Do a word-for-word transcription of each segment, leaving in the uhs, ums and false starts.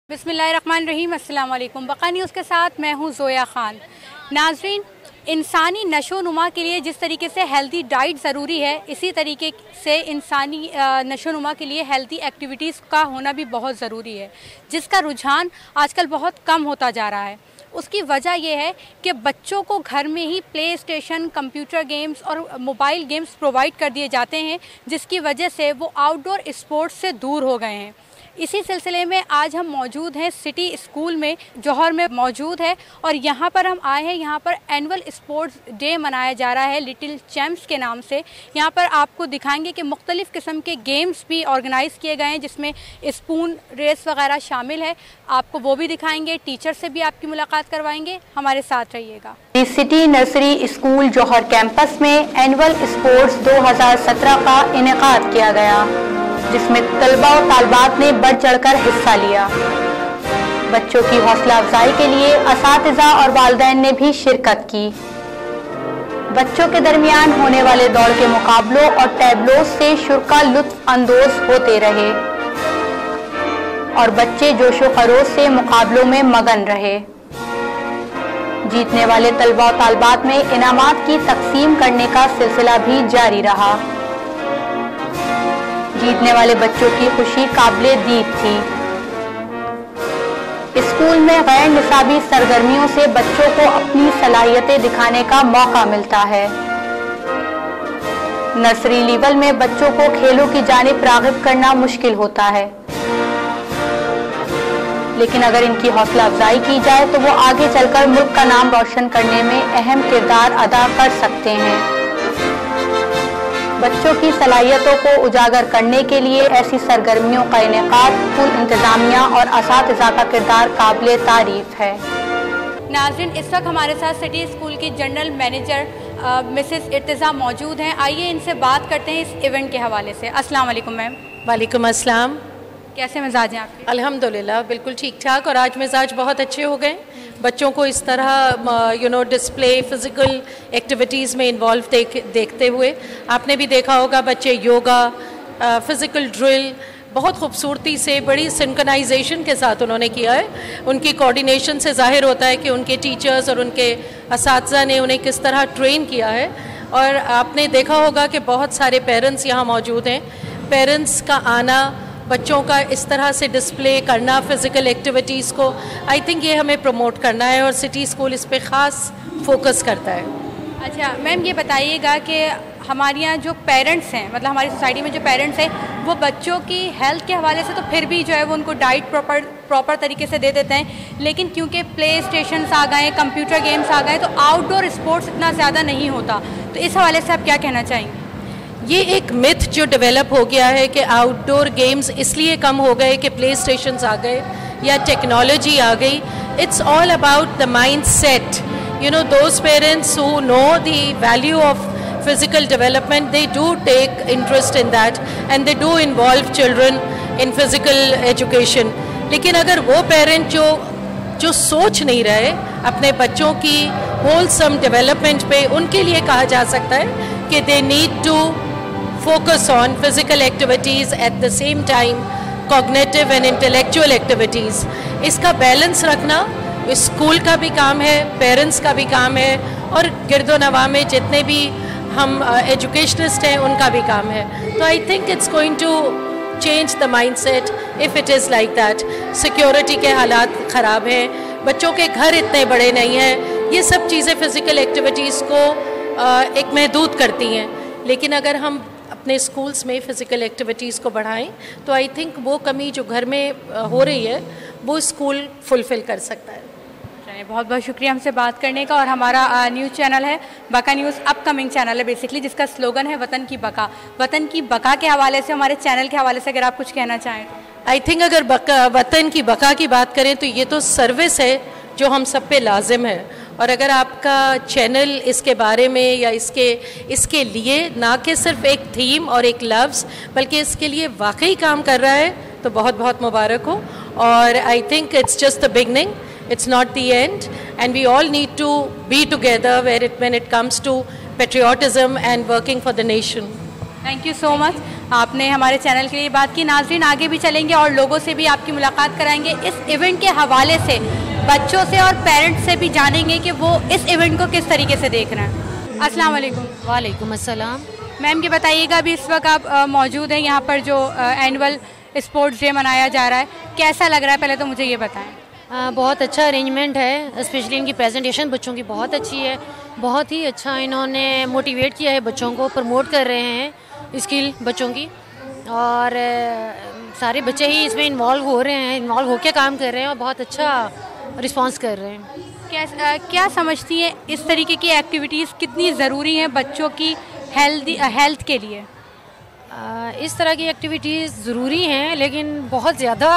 बिस्मिल्लाहिर्रहमानिर्रहीम, अस्सलाम वालेकुम। बका न्यूज़ के साथ मैं हूँ ज़ोया ख़ान। नाज़रीन, इंसानी नशोनुमा के लिए जिस तरीके से हेल्दी डाइट ज़रूरी है, इसी तरीके से इंसानी नशोनुमा के लिए हेल्दी एक्टिविटीज़ का होना भी बहुत ज़रूरी है, जिसका रुझान आजकल बहुत कम होता जा रहा है। उसकी वजह यह है कि बच्चों को घर में ही प्ले स्टेशन, कंप्यूटर गेम्स और मोबाइल गेम्स प्रोवाइड कर दिए जाते हैं, जिसकी वजह से वो आउटडोर स्पोर्ट्स से दूर हो गए हैं। इसी सिलसिले में आज हम मौजूद हैं सिटी स्कूल में, जौहर में मौजूद है, और यहाँ पर हम आए हैं। यहाँ पर एनुअल स्पोर्ट्स डे मनाया जा रहा है लिटिल चैम्प्स के नाम से। यहाँ पर आपको दिखाएंगे कि मुख्तलिफ़ किस्म के गेम्स भी ऑर्गेनाइज़ किए गए हैं, जिसमें स्पून रेस वगैरह शामिल है। आपको वो भी दिखाएंगे, टीचर से भी आपकी मुलाकात करवाएंगे। हमारे साथ रहिएगा। City nursery school Jauhar campus में एनुअल स्पोर्ट्स दो हज़ार सत्रह का इनेकाद किया गया, जिसमें तलबा और तालबात ने बढ़ चढ़कर हिस्सा लिया। बच्चों की हौसला अफजाई के लिए असातिज़ा और वालिदैन ने भी शिरकत की। बच्चों के दरमियान होने वाले दौड़ के मुकाबलों और टैबलों से शुरा लुत्फ अंदोज होते रहे और बच्चे जोशो खरोश से मुकाबलों में मगन रहे। जीतने वाले तलबा और तालबात में इनामात की तकसीम करने का सिलसिला भी जारी रहा। जीतने वाले बच्चों की खुशी काबिले दीद थी। स्कूल में गैर निसाबी सरगर्मियों से बच्चों को अपनी सलाहियतें दिखाने का मौका मिलता है। नर्सरी लेवल में बच्चों को खेलों की जानिब राग़िब करना मुश्किल होता है, लेकिन अगर इनकी हौसला अफजाई की जाए तो वो आगे चलकर मुल्क का नाम रोशन करने में अहम किरदार अदा कर सकते हैं। बच्चों की सलाहियतों को उजागर करने के लिए ऐसी सरगर्मियों का इनेकाद स्कूल इंतजामिया और असातिज़ा का किरदार काबिले तारीफ है। नाज़रीन, इस वक्त हमारे साथ सिटी स्कूल की जनरल मैनेजर मिसेस इर्तिज़ा मौजूद हैं। आइए इनसे बात करते हैं इस इवेंट के हवाले से। अस्सलाम वालेकुम मैम। वालेकुम अस्सलाम। कैसे मिजाज हैं आपके? अल्हम्दुलिल्लाह बिल्कुल ठीक ठाक, और आज मिजाज बहुत अच्छे हो गए। बच्चों को इस तरह you know display physical activities में इन्वॉल्व देख देखते हुए आपने भी देखा होगा, बच्चे योगा, फ़िज़िकल ड्रिल बहुत खूबसूरती से, बड़ी सिंक्रोनाइजेशन के साथ उन्होंने किया है। उनकी कोऑर्डिनेशन से ज़ाहिर होता है कि उनके टीचर्स और उनके असातिज़ा ने उन्हें किस तरह ट्रेन किया है। और आपने देखा होगा कि बहुत सारे पेरेंट्स यहाँ मौजूद हैं। पेरेंट्स का आना, बच्चों का इस तरह से डिस्प्ले करना फ़िज़िकल एक्टिविटीज़ को, आई थिंक ये हमें प्रमोट करना है और सिटी स्कूल इस पे ख़ास फोकस करता है। अच्छा मैम, ये बताइएगा कि हमारे यहाँ जो पेरेंट्स हैं, मतलब हमारी सोसाइटी में जो पेरेंट्स हैं, वो बच्चों की हेल्थ के हवाले से तो फिर भी जो है वो उनको डाइट प्रॉपर प्रॉपर तरीके से दे देते हैं, लेकिन क्योंकि प्ले स्टेशंस आ गए, कंप्यूटर गेम्स आ गए, तो आउटडोर स्पोर्ट्स इतना ज़्यादा नहीं होता। तो इस हवाले से आप क्या कहना चाहेंगे? ये एक मिथ जो डेवलप हो गया है कि आउटडोर गेम्स इसलिए कम हो गए कि प्ले स्टेशंस आ गए या टेक्नोलॉजी आ गई। It's all about the mind set. You know, those parents who know the value of physical development, they do take interest in that and they do involve children in physical education. लेकिन अगर वो parent जो जो सोच नहीं रहे अपने बच्चों की wholesome development पे, उनके लिए कहा जा सकता है कि they need to focus on physical activities at the same time cognitive and intellectual activities. इसका बैलेंस रखना स्कूल का भी काम है, पेरेंट्स का भी काम है, और गिरदो नवा में जितने भी हम एजुकेशनिस्ट uh, हैं उनका भी काम है। तो I think it's going to change the mindset if it is like that. Security के हालात ख़राब हैं, बच्चों के घर इतने बड़े नहीं हैं, ये सब चीज़ें फ़िज़िकल एक्टिविटीज़ को uh, एक महदूद करती हैं। लेकिन अगर हम अपने स्कूल्स में फ़िज़िकल एक्टिविटीज़ को बढ़ाएं तो आई थिंक वो कमी जो घर में uh, हो रही है वो स्कूल फुलफ़िल कर सकता है। बहुत बहुत शुक्रिया हमसे बात करने का। और हमारा न्यूज़ चैनल है बका न्यूज़, अपकमिंग चैनल है बेसिकली, जिसका स्लोगन है वतन की बका। वतन की बका के हवाले से, हमारे चैनल के हवाले से अगर आप कुछ कहना चाहें तो? आई थिंक अगर बका वतन की बका की बात करें तो ये तो सर्विस है जो हम सब पे लाजिम है। और अगर आपका चैनल इसके बारे में या इसके इसके लिए ना कि सिर्फ एक थीम और एक लफ्ज़, बल्कि इसके लिए वाकई काम कर रहा है, तो बहुत बहुत मुबारक हो। और I think it's just the beginning, it's not the end, and we all need to be together where it when it comes to patriotism and working for the nation. Thank you so much. आपने हमारे channel के लिए बात की। नाज़रीन, आगे भी चलेंगे और लोगों से भी आपकी मुलाकात कराएंगे। इस इवेंट के हवाले से बच्चों से और पेरेंट्स से भी जानेंगे कि वो इस इवेंट को किस तरीके से देख रहे हैं। अस्सलाम वालेकुम। वालेकुम अस्सलाम। मैम, ये बताइएगा, अभी इस वक्त आप आ, मौजूद हैं यहाँ पर जो एनुअल स्पोर्ट्स डे मनाया जा रहा है, कैसा लग रहा है? पहले तो मुझे ये बताएं। आ, बहुत अच्छा अरेंजमेंट है, स्पेशली इनकी प्रेजेंटेशन बच्चों की बहुत अच्छी है। बहुत ही अच्छा इन्होंने मोटिवेट किया है बच्चों को, प्रमोट कर रहे हैं स्किल बच्चों की, और आ, सारे बच्चे ही इसमें इन्वॉल्व हो रहे हैं, इन्वॉल्व होकर काम कर रहे हैं और बहुत अच्छा रिस्पॉन्स कर रहे हैं। क्या आ, क्या समझती हैं इस तरीके की एक्टिविटीज़ कितनी ज़रूरी हैं बच्चों की हेल्दी हेल्थ के लिए? आ, इस तरह की एक्टिविटीज़ ज़रूरी हैं, लेकिन बहुत ज़्यादा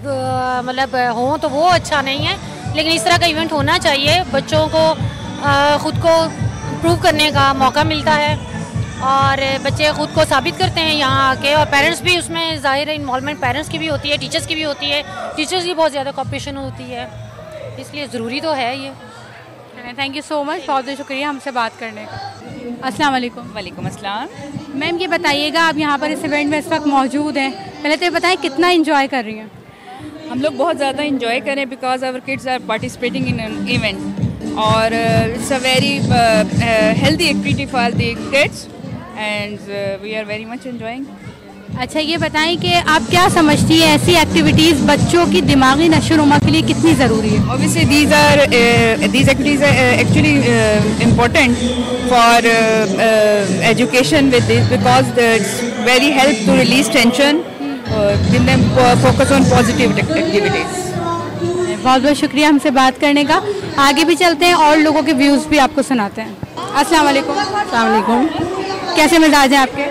मतलब हों तो वो अच्छा नहीं है, लेकिन इस तरह का इवेंट होना चाहिए। बच्चों को आ, ख़ुद को प्रूव करने का मौका मिलता है और बच्चे ख़ुद को साबित करते हैं यहाँ आके, और पेरेंट्स भी उसमें ज़ाहिर है इन्वॉल्वमेंट पेरेंट्स की भी होती है, टीचर्स की भी होती है, टीचर्स की बहुत ज़्यादा कॉपरेशन होती है, इसलिए ज़रूरी तो है ये। थैंक यू सो मच, बहुत बहुत शुक्रिया हमसे बात करने का। अस्सलाम वालेकुम। वालेकुम अस्सलाम। मैम, ये बताइएगा, आप यहाँ पर इस इवेंट में इस वक्त मौजूद हैं, पहले तो ये बताएं कितना इंजॉय कर रही हैं? हम लोग बहुत ज़्यादा इंजॉय करें because our kids are participating in an event, और it's a very healthy activity for the kids and we are very much enjoying. अच्छा, ये बताएं कि आप क्या समझती हैं ऐसी एक्टिविटीज़ बच्चों की दिमागी नशोनुमा के लिए कितनी ज़रूरी है? Obviously these are uh, these activities are uh, actually uh, important for uh, uh, education with this because it's very help to release tension, uh, give them uh, focus on positive activities. बहुत बहुत शुक्रिया हमसे बात करने का। आगे भी चलते हैं और लोगों के व्यूज़ भी आपको सुनाते हैं। अस्सलाम वालेकुम। अस्सलाम वालेकुम। कैसे मिजाज हैं आपके?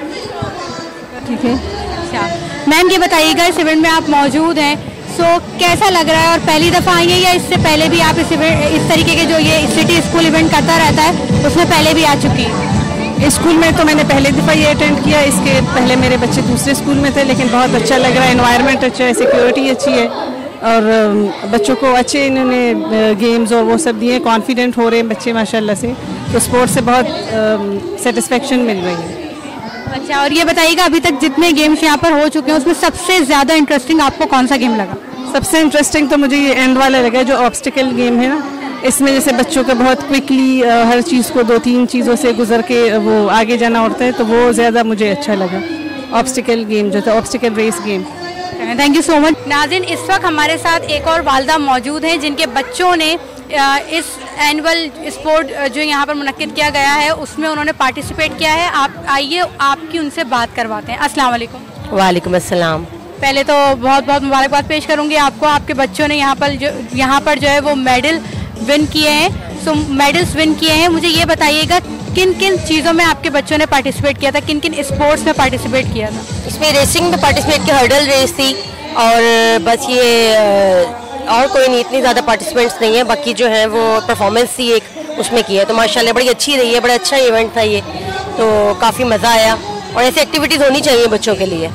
ठीक है। अच्छा मैम, ये बताइएगा, इस इवेंट में आप मौजूद हैं, सो कैसा लग रहा है? और पहली दफ़ा आई हैं या इससे पहले भी आप इस इस तरीके के जो ये सिटी स्कूल इवेंट करता रहता है उसमें पहले भी आ चुकी हैं? स्कूल में तो मैंने पहली दफ़ा ये अटेंड किया, इसके पहले मेरे बच्चे दूसरे स्कूल में थे, लेकिन बहुत अच्छा लग रहा है, एनवायरनमेंट अच्छा है, सिक्योरिटी अच्छी है, और बच्चों को अच्छे इन्होंने गेम्स और वो सब दिए, कॉन्फिडेंट हो रहे हैं बच्चे माशाल्लाह से, तो स्पोर्ट्स से बहुत सेटिस्फेक्शन मिल रही है। अच्छा, और ये बताइएगा, अभी तक जितने गेम्स यहाँ पर हो चुके हैं उसमें सबसे ज़्यादा इंटरेस्टिंग आपको कौन सा गेम लगा? सबसे इंटरेस्टिंग तो मुझे ये एंड वाला लगा, जो ऑब्स्टिकल गेम है ना, इसमें जैसे बच्चों को बहुत क्विकली हर चीज़ को दो तीन चीज़ों से गुजर के वो आगे जाना होता है, तो वो ज़्यादा मुझे अच्छा लगा, ऑब्स्टिकल गेम जो था, obstacle race game. Thank you so much. नाज़रीन, इस वक्त हमारे साथ एक और वालदा मौजूद हैं जिनके बच्चों ने इस एनुअल स्पोर्ट जो यहाँ पर मुनक्किद किया गया है उसमें उन्होंने पार्टिसिपेट किया है। आप आइए, आपकी उनसे बात करवाते हैं। अस्सलाम वालेकुम। वालेकुम अस्सलाम। पहले तो बहुत बहुत मुबारकबाद पेश करूँगी आपको, आपके बच्चों ने यहाँ पर जो यहाँ पर जो है वो मेडल विन किए हैं, सो मेडल्स विन किए हैं। मुझे ये बताइएगा, किन किन चीज़ों में आपके बच्चों ने पार्टिसिपेट किया था, किन किन स्पोर्ट्स में पार्टिसिपेट किया था? इसमें रेसिंग में पार्टिसिपेट किया, हर्डल रेस थी, और बस ये और कोई नहीं, इतनी ज़्यादा पार्टिसिपेंट्स नहीं है, बाकी जो है वो परफॉर्मेंस थी एक, उसमें की है, तो माशाल्लाह बड़ी अच्छी रही है, बड़ा अच्छा इवेंट था ये, तो काफ़ी मज़ा आया, और ऐसी एक्टिविटीज़ होनी चाहिए बच्चों के लिए।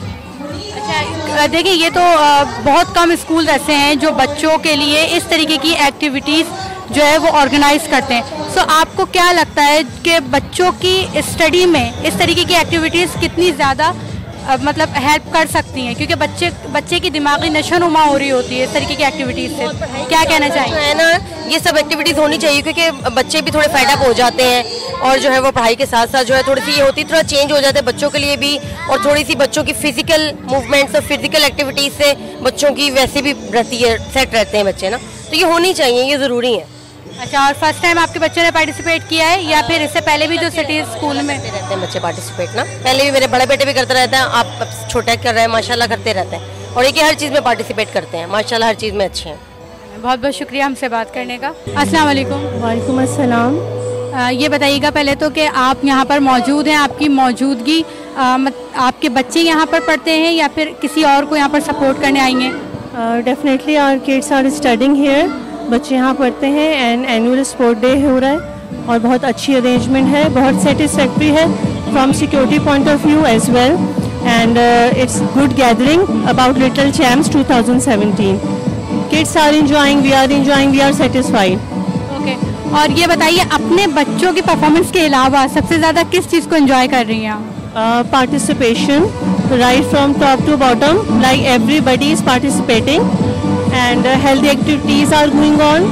अच्छा, देखिए, ये तो बहुत कम स्कूल ऐसे हैं जो बच्चों के लिए इस तरीके की एक्टिविटीज़ जो है वो ऑर्गेनाइज करते हैं, सो आपको क्या लगता है कि बच्चों की स्टडी में इस तरीके की एक्टिविटीज़ कितनी ज़्यादा मतलब हेल्प कर सकती हैं? क्योंकि बच्चे बच्चे की दिमागी नशोनुमा हो रही होती है इस तरीके की एक्टिविटीज़ से, क्या कहना चाहिए? है ना, ये सब एक्टिविटीज़ होनी चाहिए, क्योंकि बच्चे भी थोड़े फेड अप हो जाते हैं, और जो है वो पढ़ाई के साथ साथ जो है थोड़ी सी ये होती है, थोड़ा चेंज हो जाता है बच्चों के लिए भी, और थोड़ी सी बच्चों की फिजिकल मूवमेंट्स और फिजिकल एक्टिविटीज़ से बच्चों की वैसे भी रहती है, सेट रहते हैं बच्चे ना, तो ये होनी चाहिए, ये ज़रूरी है। अच्छा, और फर्स्ट टाइम आपके बच्चों ने पार्टिसिपेट किया है या फिर इससे पहले भी जो सिटी स्कूल में रहते हैं बच्चे पार्टिसिपेट ना? पहले भी मेरे बड़े बेटे भी करते रहते हैं, आप छोटे कर रहे हैं, माशाल्लाह करते रहते हैं, और एक ही हर चीज़ में पार्टिसिपेट करते हैं, माशाल्लाह हर चीज़ में अच्छे हैं। बहुत बहुत शुक्रिया हमसे बात करने का। अस्सलाम वालेकुम। वालेकुम अस्सलाम। ये बताइएगा पहले तो कि आप यहाँ पर मौजूद हैं, आपकी मौजूदगी आ, मत, आपके बच्चे यहाँ पर पढ़ते हैं या फिर किसी और को यहाँ पर सपोर्ट करने आएंगे? Definitely our kids are studying here, बच्चे यहाँ पढ़ते हैं, एंड एनुअल स्पोर्ट डे हो रहा है और बहुत अच्छी अरेंजमेंट है, बहुत सेटिस्फैक्ट्री है from security point of view as well, and it's good gathering about little champs two thousand seventeen. Kids are enjoying, we are enjoying, we are satisfied. Okay, और ये बताइए, अपने बच्चों की परफॉर्मेंस के अलावा सबसे ज़्यादा किस चीज़ को एंजॉय कर रही हैं आप? Participation, right from top to bottom, like everybody is participating, and uh, healthy activities are going on.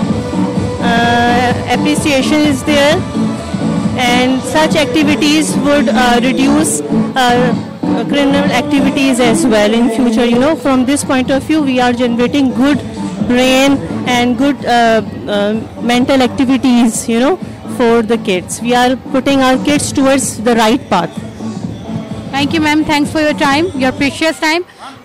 Uh, appreciation is there, and such activities would uh, reduce uh, criminal activities as well in future. You know, from this point of view, we are generating good brain and good uh, uh, mental activities, you know, for the kids. We are putting our kids towards the right path. Thank you ma'am, thanks for your time, your precious time.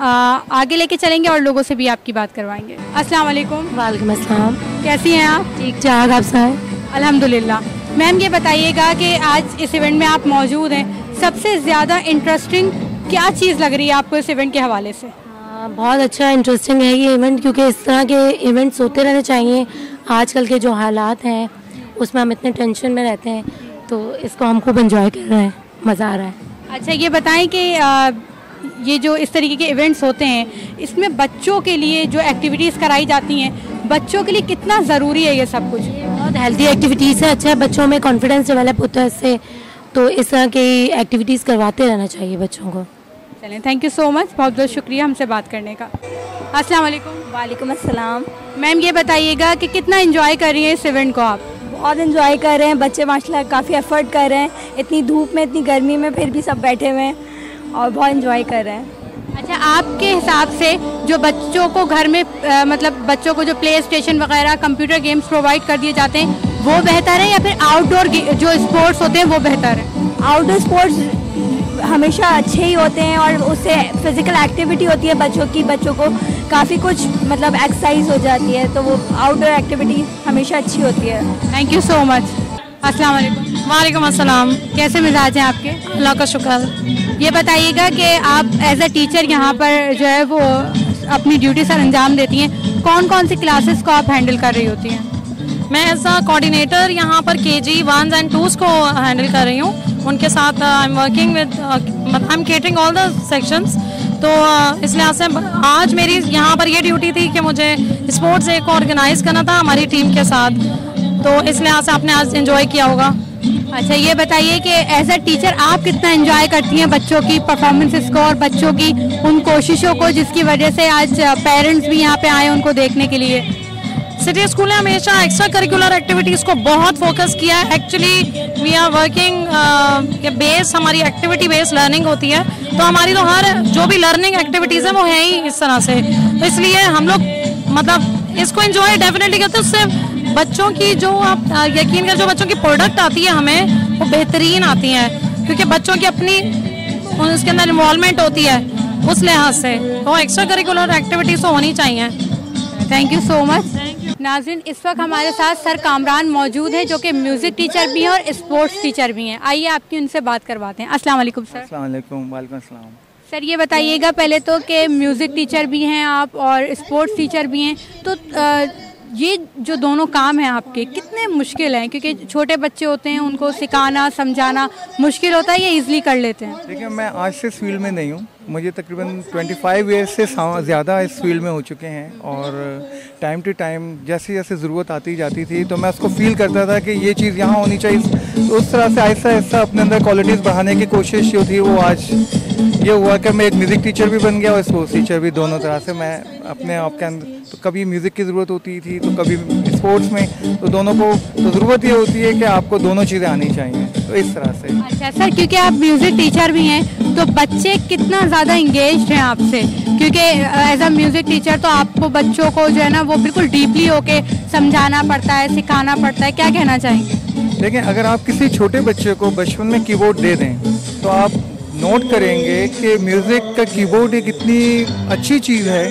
आगे लेके चलेंगे और लोगों से भी आपकी बात करवाएंगे। अस्सलाम वालेकुम। वालेकुम अस्सलाम। कैसी हैं आप? ठीक ठाक, आप सुनाएं? अल्हम्दुलिल्लाह। मैम ये बताइएगा कि आज इस इवेंट में आप मौजूद हैं, सबसे ज़्यादा इंटरेस्टिंग क्या चीज़ लग रही है आपको इस इवेंट के हवाले से? आ, बहुत अच्छा इंटरेस्टिंग है ये इवेंट, क्योंकि इस तरह के इवेंट्स होते रहने चाहिए। आजकल के जो हालात हैं उसमें हम इतने टेंशन में रहते हैं, तो इसको हम खूब इंजॉय कर रहे हैं, मज़ा आ रहा है। अच्छा ये बताएं कि आ, ये जो इस तरीके के इवेंट्स होते हैं, इसमें बच्चों के लिए जो एक्टिविटीज़ कराई जाती हैं, बच्चों के लिए कितना ज़रूरी है ये सब कुछ? बहुत हेल्दी एक्टिविटीज़ है, अच्छा है, बच्चों में कॉन्फिडेंस डेवलप होता है इससे, तो इस तरह की एक्टिविटीज़ करवाते रहना चाहिए बच्चों को। चलें, थैंक यू सो मच, बहुत बहुत शुक्रिया हमसे बात करने का। अस्सलाम वालेकुम। वालेकुम अस्सलाम। मैम ये बताइएगा कि कितना एंजॉय कर रही हैं इस इवेंट को आप? बहुत एंजॉय कर रहे हैं, बच्चे माशाल्लाह काफ़ी एफर्ट कर रहे हैं, इतनी धूप में इतनी गर्मी में फिर भी सब बैठे हुए हैं और बहुत एंजॉय कर रहे हैं। अच्छा, आपके हिसाब से जो बच्चों को घर में आ, मतलब बच्चों को जो प्ले स्टेशन वगैरह कंप्यूटर गेम्स प्रोवाइड कर दिए जाते हैं वो बेहतर है या फिर आउटडोर जो स्पोर्ट्स होते हैं वो बेहतर है? आउटडोर स्पोर्ट्स हमेशा अच्छे ही होते हैं और उससे फिज़िकल एक्टिविटी होती है बच्चों की, बच्चों को काफ़ी कुछ मतलब एक्सरसाइज हो जाती है, तो वो आउटडोर एक्टिविटी हमेशा अच्छी होती है। Thank you so much. अस्सलाम वालेकुम। वालेकुम अस्सलाम। कैसे मिजाज हैं आपके? अल्लाह का शुक्र। ये बताइएगा कि आप एज अ टीचर यहाँ पर जो है वो अपनी ड्यूटी सर अंजाम देती हैं, कौन कौन सी क्लासेस को आप हैंडल कर रही होती हैं? मैं एज अ कोऑर्डिनेटर यहाँ पर K G one and twos को हैंडल कर रही हूँ। उनके साथ I am working with I am catering all the sections, तो uh, इस लिहाज से आज मेरी यहाँ पर ये ड्यूटी थी कि मुझे स्पोर्ट्स डे को ऑर्गेनाइज करना था हमारी टीम के साथ, तो इस लिहाज से आपने आज एंजॉय किया होगा। अच्छा ये बताइए कि एज अ टीचर आप कितना एंजॉय करती हैं बच्चों की परफॉर्मेंसेस को और बच्चों की उन कोशिशों को जिसकी वजह से आज पेरेंट्स भी यहाँ पे आए उनको देखने के लिए? सिटी स्कूल ने हमेशा एक्स्ट्रा करिकुलर एक्टिविटीज़ को बहुत फोकस किया है। एक्चुअली वी आर वर्किंग के बेस हमारी एक्टिविटी बेस्ड लर्निंग होती है, तो हमारी तो हर जो भी लर्निंग एक्टिविटीज़ है वो है ही इस तरह से, तो इसलिए हम लोग मतलब इसको एंजॉय डेफिनेटली करते हैं। उससे बच्चों की जो आप यकीन कर जो बच्चों की प्रोडक्ट आती है हमें वो बेहतरीन आती हैं, क्योंकि बच्चों की अपनी उसके अंदर इन्वॉल्वमेंट होती है, उस लिहाज से तो एक्स्ट्रा करिकुलर एक्टिविटीज़ तो होनी चाहिए। Thank you so much. नाज़रीन, इस वक्त हमारे साथ सर कामरान मौजूद हैं जो कि म्यूज़िक टीचर भी हैं और स्पोर्ट्स टीचर भी हैं। आइए आपकी उनसे बात करवाते हैं। अस्सलाम वालेकुम सर। अस्सलाम वालेकुम। वालेकुम अस्सलाम। सर ये बताइएगा पहले तो कि म्यूज़िक टीचर भी हैं आप और स्पोर्ट्स टीचर भी हैं, तो आ, ये जो दोनों काम हैं आपके कितने मुश्किल हैं? क्योंकि छोटे बच्चे होते हैं उनको सिखाना समझाना मुश्किल होता है या ईज़िली कर लेते हैं? देखिए, मैं आज से इस फील्ड में नहीं हूँ, मुझे तकरीबन पच्चीस इयर्स से ज़्यादा इस फील्ड में हो चुके हैं, और टाइम टू टाइम जैसे जैसे ज़रूरत आती जाती थी तो मैं उसको फील करता था कि ये चीज़ यहाँ होनी चाहिए, तो उस तरह से आहिस्ता आहिस्ता अपने अंदर क्वालिटीज़ बढ़ाने की कोशिश जो थी वो आज ये हुआ कि मैं एक म्यूज़िक टीचर भी बन गया और स्पोर्ट्स टीचर भी। दोनों तरह से मैं अपने आप के अंदर, तो कभी म्यूज़िक की ज़रूरत होती थी तो कभी स्पोर्ट्स में, तो दोनों को तो ज़रूरत ये होती है कि आपको दोनों चीज़ें आनी चाहिए, तो इस तरह से। अच्छा सर, क्योंकि आप म्यूज़िक टीचर भी हैं तो बच्चे कितना ज़्यादा इंगेज्ड हैं आपसे? क्योंकि एज अ म्यूज़िक टीचर तो आपको बच्चों को जो है ना वो बिल्कुल डीपली होके समझाना पड़ता है, सिखाना पड़ता है, क्या कहना चाहेंगे? देखिए, अगर आप किसी छोटे बच्चे को बचपन में कीबोर्ड दे दें तो आप नोट करेंगे कि म्यूज़िक का कीबोर्ड एक इतनी अच्छी चीज़ है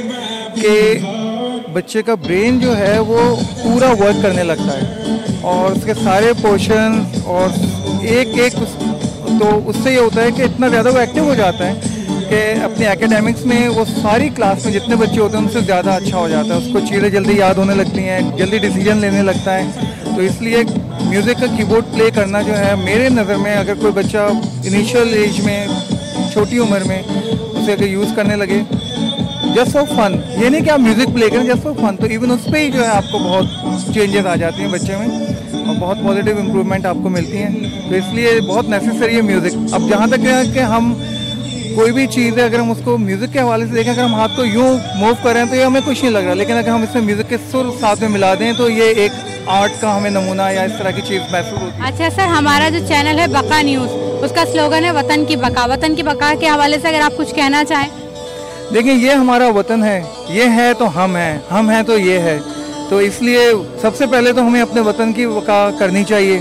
कि बच्चे का ब्रेन जो है वो पूरा वर्क करने लगता है और उसके सारे पोर्शन और एक एक उस, तो उससे ये होता है कि इतना ज़्यादा वो एक्टिव हो जाता है कि अपने एकेडमिक्स में वो सारी क्लास में जितने बच्चे होते हैं उनसे ज़्यादा अच्छा हो जाता है, उसको चीज़ें जल्दी याद होने लगती हैं, जल्दी डिसीजन लेने लगता है। तो इसलिए म्यूज़िक का कीबोर्ड प्ले करना जो है मेरे नज़र में, अगर कोई बच्चा इनिशियल एज में छोटी उम्र में उसे अगर यूज़ करने लगे जस्ट फॉर फन, ये नहीं कि आप म्यूज़िक प्ले करें, जस्ट फॉर फन, तो इवन उस पर ही जो है आपको बहुत चेंजेस आ जाती हैं बच्चे में और बहुत पॉजिटिव इम्प्रूवमेंट आपको मिलती हैं। तो इसलिए बहुत नेसेसरी है म्यूज़िक। अब जहाँ तक है कि हम कोई भी चीज़ है, अगर हम उसको म्यूज़िक के हवाले से देखें, अगर हम हाथ को यूँ मूव करें तो ये हमें कुछ नहीं लग रहा, लेकिन अगर हम इसमें म्यूज़िक के सुर साथ में मिला दें तो ये एक आर्ट का हमें नमूना या इस तरह की चीज़ महसूस होती है। अच्छा सर, हमारा जो चैनल है बका न्यूज़, उसका स्लोगन है वतन की बका। वतन की बका के हवाले से अगर आप कुछ कहना चाहें। देखिए, ये हमारा वतन है, ये है तो हम हैं, हम हैं तो ये है, तो इसलिए सबसे पहले तो हमें अपने वतन की बका करनी चाहिए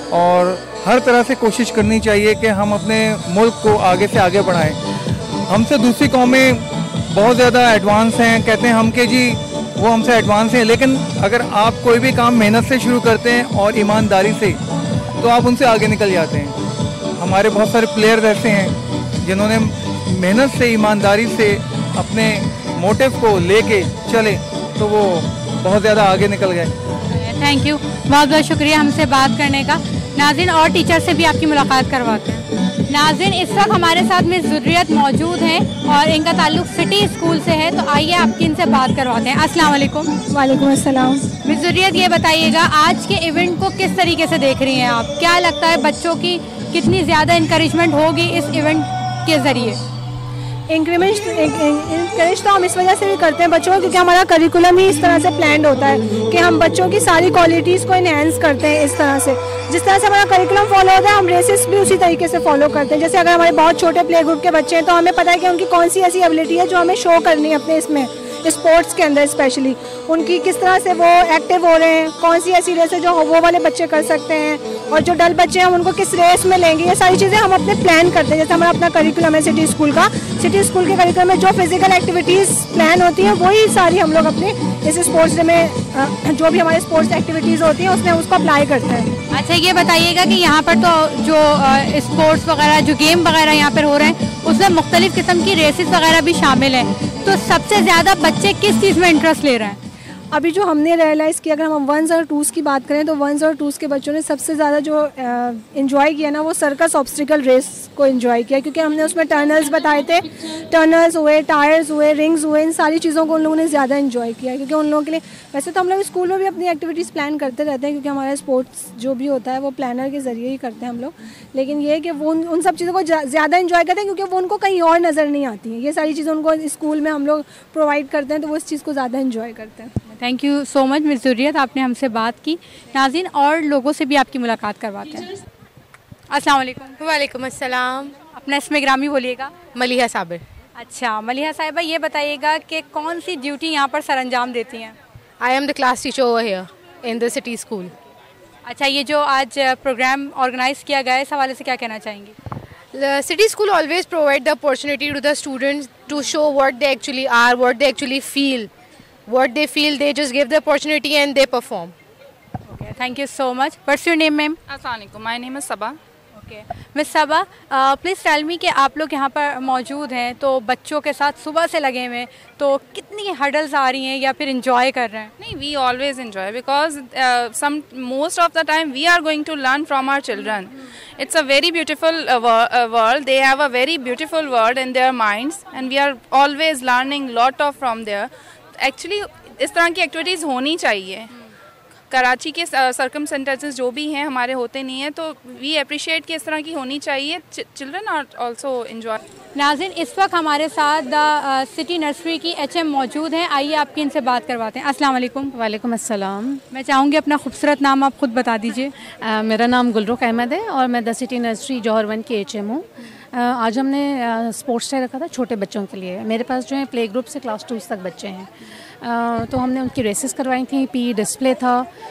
और हर तरह से कोशिश करनी चाहिए कि हम अपने मुल्क को आगे से आगे बढ़ाएं। हमसे दूसरी कौमें बहुत ज़्यादा एडवांस हैं, कहते हैं हम के जी वो हमसे एडवांस हैं, लेकिन अगर आप कोई भी काम मेहनत से शुरू करते हैं और ईमानदारी से तो आप उनसे आगे निकल जाते हैं। हमारे बहुत सारे प्लेयर्स ऐसे हैं जिन्होंने मेहनत से, ईमानदारी से अपने मोटिव को लेके चले तो वो बहुत ज़्यादा आगे निकल गए। थैंक यू, बहुत बहुत शुक्रिया हमसे बात करने का। नाज़रीन, और टीचर से भी आपकी मुलाकात करवाते हैं। नाज़रीन, इस वक्त हमारे साथ में ज़ुर्रियत मौजूद हैं और इनका ताल्लुक सिटी स्कूल से है, तो आइए आपकी इनसे बात करवाते हैं। अस्सलाम वालेकुम। वालेकुम अस्सलाम। मिस ज़ुर्रियत, ये बताइएगा आज के इवेंट को किस तरीके से देख रही हैं आप? क्या लगता है बच्चों की कितनी ज़्यादा इंकरेजमेंट होगी इस इवेंट के ज़रिए? इंक्रीमेंट इंकरेज तो हम इस वजह से भी करते हैं बच्चों को, क्योंकि हमारा करिकुलम ही इस तरह से प्लान्ड होता है कि हम बच्चों की सारी क्वालिटीज़ को इनहेंस करते हैं। इस तरह से जिस तरह से हमारा करिकुलम फॉलो होता है, हम रेसेस भी उसी तरीके से फॉलो करते हैं। जैसे अगर हमारे बहुत छोटे प्ले ग्रुप के बच्चे हैं तो हमें पता है कि उनकी कौन सी ऐसी एबिलिटी है जो हमें शो करनी है अपने इसमें स्पोर्ट्स के अंदर, स्पेशली उनकी किस तरह से वो एक्टिव हो रहे हैं, कौन सी ऐसी रेस है जो वो वाले बच्चे कर सकते हैं, और जो डल बच्चे हैं हम उनको किस रेस में लेंगे। ये सारी चीज़ें हम अपने प्लान करते हैं। जैसे हमारा अपना करिकुलम है सिटी स्कूल का, सिटी स्कूल के करिकुलम में जो फिजिकल एक्टिविटीज़ प्लान होती हैं वही सारी हम लोग अपने इस स्पोर्ट्स डे में जो भी हमारे स्पोर्ट्स एक्टिविटीज़ होती हैं उसमें उसको अप्लाई करते हैं। अच्छा, ये बताइएगा कि यहाँ पर तो जो स्पोर्ट्स वगैरह, जो गेम वगैरह यहाँ पर हो रहे हैं, उसमें मुख्तलिफ किस्म की रेसेस वगैरह भी शामिल हैं, तो सबसे ज़्यादा बच्चे किस चीज़ में इंटरेस्ट ले रहे हैं? अभी जो हमने रियलाइज़ किया, अगर हम वंस और टूज़ की बात करें तो वंस और टूज़ के बच्चों ने सबसे ज़्यादा जो इन्जॉय किया ना, वो सर्कस ऑब्स्टिकल रेस को इन्जॉय किया, क्योंकि हमने उसमें टर्नल्स बताए थे, टर्नल्स हुए, टायर्स हुए, रिंग्स हुए, इन सारी चीज़ों को उन लोगों ने ज़्यादा इन्जॉय किया। क्योंकि उन लोगों के लिए, वैसे तो हम लोग स्कूल में भी अपनी एक्टिविटीज़ प्लान करते रहते हैं, क्योंकि हमारा स्पोर्ट्स जो भी होता है वो प्लानर के ज़रिए ही करते हैं हम लोग, लेकिन ये है कि वो उन सब चीज़ों को ज़्यादा इन्जॉय करते हैं क्योंकि वो उनको कहीं और नज़र नहीं आती हैं। ये सारी चीज़ें उनको स्कूल में हम लोग प्रोवाइड करते हैं, तो वो इस चीज़ को ज़्यादा इन्जॉय करते हैं। Thank you so much miss Zurriyat, आपने हमसे बात की। नाज़रीन, और लोगों से भी आपकी मुलाकात करवाते हैं। अस्सलाम वालेकुम। वालेकुम अस्सलाम। अपना इसमें ग्रामी बोलिएगा। मलिहा साबिर। अच्छा मलिहा साहिबा, ये बताइएगा कि कौन सी ड्यूटी यहाँ पर सर अंजाम देती हैं? I am the class teacher over here in the city school. अच्छा, ये जो आज प्रोग्राम ऑर्गेनाइज किया गया है, इस हवाले से क्या कहना चाहेंगी? The city school always provide the opportunity to the students to show what they actually are, what they actually feel. What they feel, they just give the opportunity and they perform. Okay, thank you so much. What's your name, ma'am? Assalamualaikum. My name is Sabah. Okay, Miss Sabah, uh, please tell me कि आप लोग यहाँ पर मौजूद हैं तो बच्चों के साथ सुबह से लगे हुए हैं, तो कितनी हर्डल्स आ रही हैं या फिर enjoy कर रहे हैं? नहीं, we always enjoy because uh, some most of the time we are going to learn from our children. It's a very beautiful uh, uh, world. They have a very beautiful world in their minds, and we are always learning lot of from there. Actually इस तरह की activities होनी चाहिए। कराची के circumstances जो भी हैं हमारे होते नहीं हैं, तो वी अप्रिशिएट कि इस तरह की होनी चाहिए। Children are also enjoy. नाज़रीन, इस वक्त हमारे साथ द सिटी नर्सरी की एचएम मौजूद हैं, आइए आपकी इनसे बात करवाते हैं। अस्सलाम वालेकुम। वालेकुम अस्सलाम। मैं चाहूँगी अपना खूबसूरत नाम आप खुद बता दीजिए। uh, मेरा नाम गुलरुख अहमद है और मैं the city nursery Jauhar one की एचएम हूँ। Uh, आज हमने स्पोर्ट्स डे रखा था छोटे बच्चों के लिए। मेरे पास जो है प्ले ग्रुप से क्लास टू तक बच्चे हैं, uh, तो हमने उनकी रेसेस करवाई थी, पी डिस्प्ले था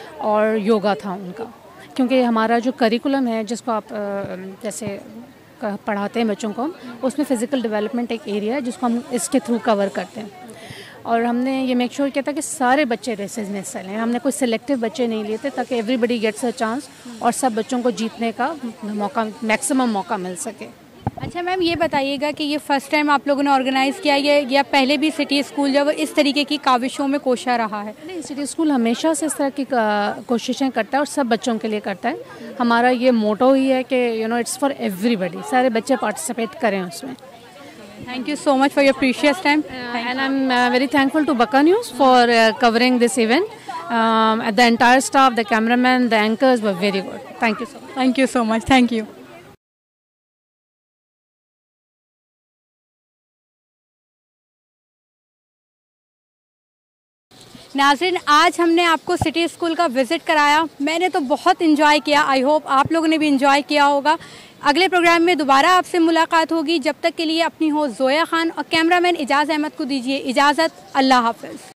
और योगा था उनका। क्योंकि हमारा जो करिकुलम है जिसको आप uh, जैसे पढ़ाते हैं बच्चों को, उसमें फ़िज़िकल डेवलपमेंट एक एरिया है जिसको हम इसके थ्रू कवर करते हैं। और हमने ये मेक श्योर किया था कि सारे बच्चे रेसेस में हिस्सा लें। हमने कोई सिलेक्टिव बच्चे नहीं लिए थे ताकि एवरीबडी गेट्स अ चांस और सब बच्चों को जीतने का मौका, मैक्सिमम मौका मिल सके। अच्छा मैम, ये बताइएगा कि ये फ़र्स्ट टाइम आप लोगों ने ऑर्गेनाइज़ किया ये, या पहले भी सिटी स्कूल जब इस तरीके की काविशों में कोशा रहा है? नहीं, सिटी स्कूल हमेशा से इस तरह की कोशिशें करता है और सब बच्चों के लिए करता है। हमारा ये मोटो ही है कि you know it's for everybody, सारे बच्चे पार्टिसिपेट करें उसमें। Thank you so much for your precious time. Uh, and I'm uh, very thankful to Baka News for uh, covering this event. Um, the entire staff, the cameraman, the anchors were very good. Thank you so much. Thank you so much. Thank you. नाज़रीन, आज हमने आपको city school का visit कराया। मैंने तो बहुत enjoy किया। आई होप आप लोगों ने भी इन्जॉय किया होगा। अगले प्रोग्राम में दोबारा आपसे मुलाकात होगी। जब तक के लिए अपनी हो ज़ोया खान और कैमरामैन इजाज़ अहमद को दीजिए इजाज़त। अल्लाह हाफ़िज़।